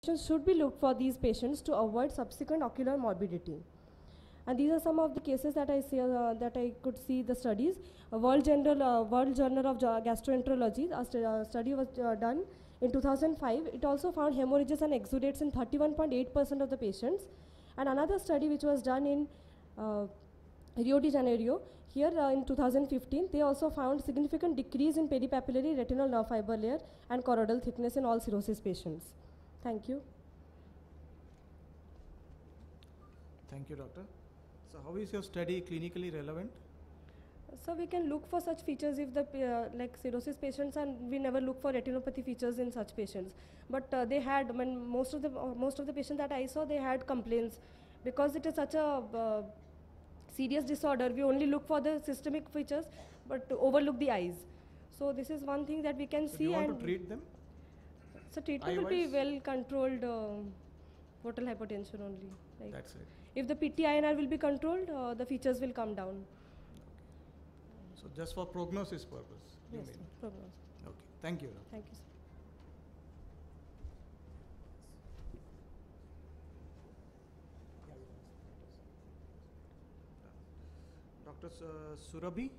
should be looked for these patients to avoid subsequent ocular morbidity. And these are some of the cases that I see, that I could see the studies. World Journal of Gastroenterology, a study was done in 2005. It also found hemorrhages and exudates in 31.8% of the patients. And another study which was done in Rio de Janeiro, here in 2015, they also found significant decrease in peripapillary retinal nerve fiber layer and choroidal thickness in all cirrhosis patients. Thank you. Thank you, doctor. So how is your study clinically relevant? So we can look for such features if the like cirrhosis patients, and we never look for retinopathy features in such patients. But they had, when most of the patients that I saw, they had complaints because it is such a serious disorder. We only look for the systemic features, but overlook the eyes. So this is one thing that we can see. Do you want to treat them? So treatment will be well controlled portal hypertension only. Like that's it. If the PT-INR will be controlled, the features will come down. Okay. So just for prognosis purpose? Yes, prognosis. Okay. Thank you. Thank you, sir. Dr. Surabhi?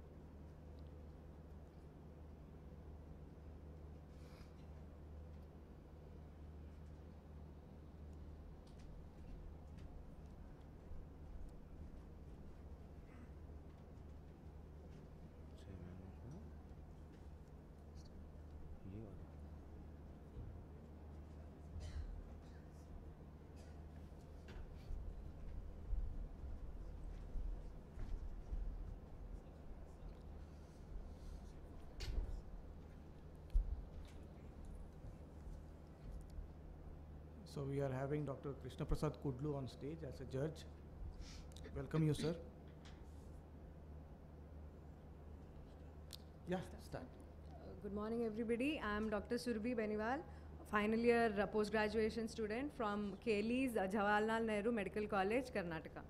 So we are having Dr. Krishna Prasad Kudlu on stage as a judge. Welcome you, sir. Yeah, start. Good morning, everybody. I'm Dr. Surabhi Beniwal, final year post-graduation student from KLE's Jawaharlal Nehru Medical College, Karnataka.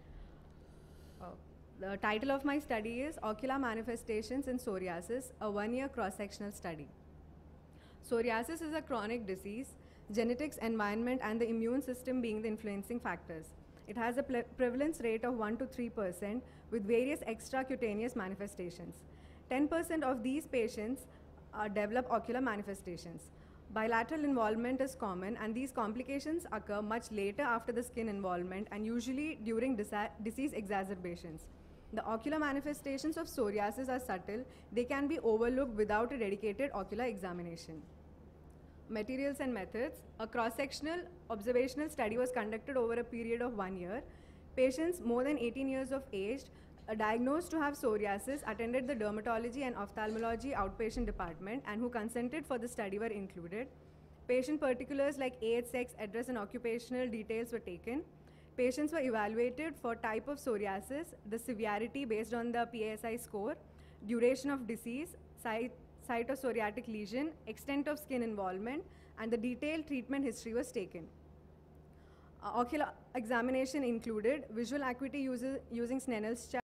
The title of my study is Ocular Manifestations in Psoriasis, a one-year cross-sectional study. Psoriasis is a chronic disease, genetics, environment, and the immune system being the influencing factors. It has a prevalence rate of 1 to 3% with various extracutaneous manifestations. 10% of these patients develop ocular manifestations. Bilateral involvement is common, and these complications occur much later after the skin involvement and usually during disease exacerbations. The ocular manifestations of psoriasis are subtle. They can be overlooked without a dedicated ocular examination. Materials and methods. A cross-sectional observational study was conducted over a period of 1 year. Patients more than 18 years of age diagnosed to have psoriasis attended the dermatology and ophthalmology outpatient department and who consented for the study were included. Patient particulars like age, sex, address, and occupational details were taken. Patients were evaluated for type of psoriasis, the severity based on the PASI score, duration of disease, site of psoriatic lesion, extent of skin involvement, and the detailed treatment history was taken. Ocular examination included visual acuity using Snell's chart,